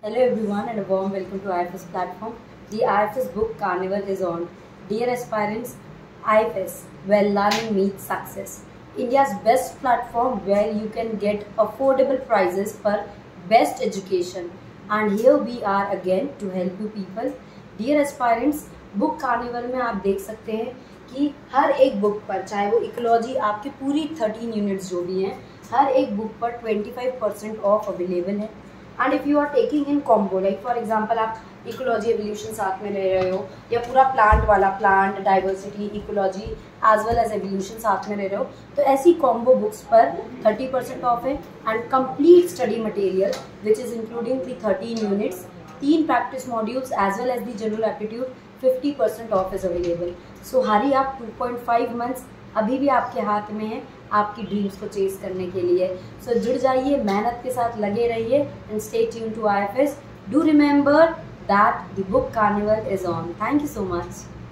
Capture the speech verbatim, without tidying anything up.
Hello everyone and a warm welcome to I F S platform. The I F S book carnival is on. Dear aspirants, I F S, where learning meets success. India's best platform where you can get affordable prices for best education. And here we are again to help you people. Dear aspirants, book carnival में आप देख सकते हैं कि हर एक book पर, चाहे वो इकोलॉजी आपकी पूरी थर्टीन यूनिट्स जो भी हैं, हर एक बुक पर twenty five percent off available है. And if you are taking in combo, like for example आप इकोलॉजी एवोल्यूशन साथ में ले रहे हो या पूरा प्लांट वाला, plant diversity ecology as well as evolution साथ में ले रहे हो, तो ऐसी कॉम्बो बुक्स पर थर्टी परसेंट ऑफ है. And complete study material which is including the thirteen units, तीन practice modules as well as the general aptitude, fifty percent off is available. So hurry up to point five months अभी भी आपके हाथ में है आपकी dreams को chess करने के लिए. सो so, जुड़ जाइए, मेहनत के साथ लगे रहिए and stay tune to I F S. Do remember that the book carnival is on. Thank you so much.